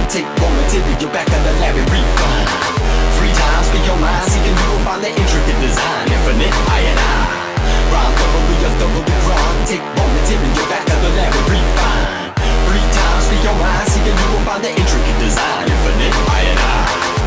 Take raw material back to the lab and refine. Free time, speak your mind, seeking you will find the intricate design. Infinite, I and I. Rhyme thoroughly, a thoroughly grind. Take raw material back to the lab and refine. Free time, speak your mind, seeking you will find the intricate design. Infinite, I and I.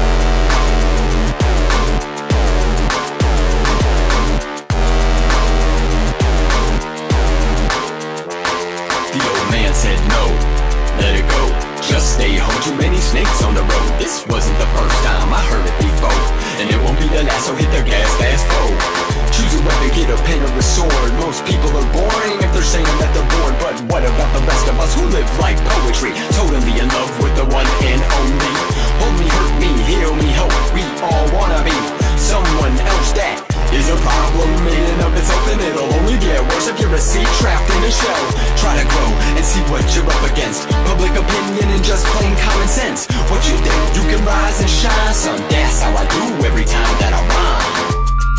The old man said no, let it go, just stay home. Too many snakes on the road. This wasn't the first time I heard it before, and it won't be the last, so hit the gas, fast forward. Choose a weapon, get a pen or a sword. Most people are boring if they're saying that they're bored, but what about the rest of us who live like poetry? Totally in love with the one and only. Hold me, hurt me, heal me, hope. We all wanna be someone else. That is a problem in and of itself, and it'll only get worse if you're a seed trapped in a shell. Try to grow and see what you're up against. Public opinion and just plain common sense. What you think you can rise and shine, son? That's how I do every time that I rhyme.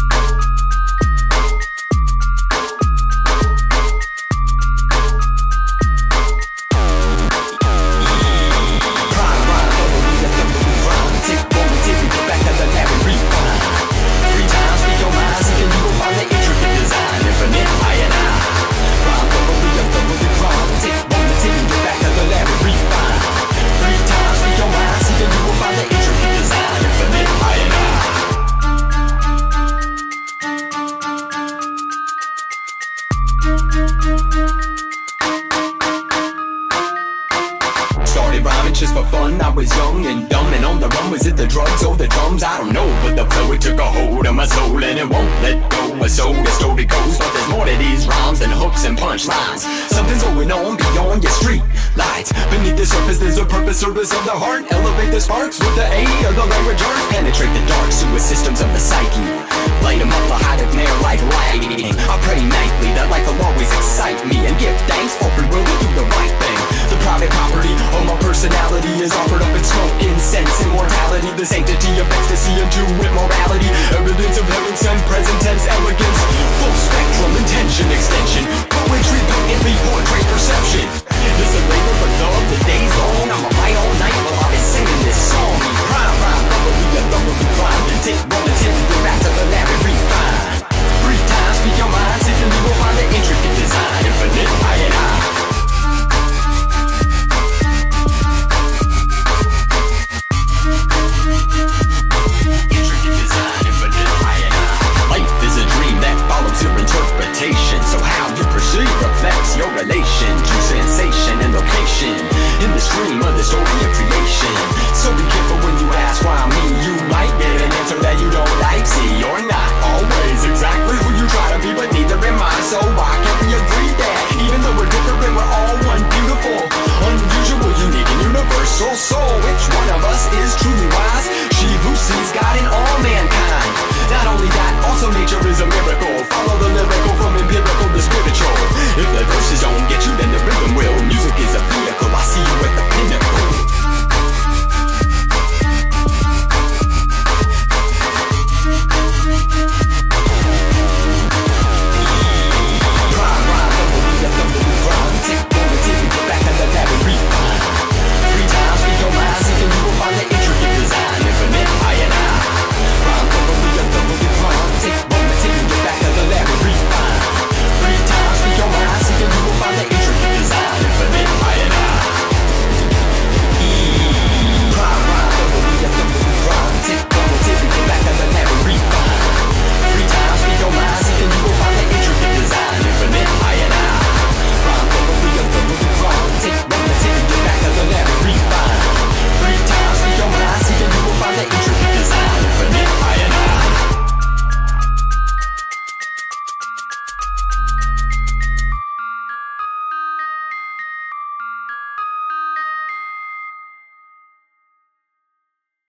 Started rhyming just for fun. I was young and dumb and on the run. Was it the drugs or the drums? I don't know, but the flow, it took a hold of my soul and it won't let go. So the story goes, but there's more to these rhymes than hooks and punchlines. Something's going on beyond your street lights. Beneath the surface there's a purpose, service of the heart. Elevate the sparks with the aid of the language arts. Penetrate the dark sewer systems of the psyche. Light them up, I hide it there like lighting. I pray nightly that life will always excite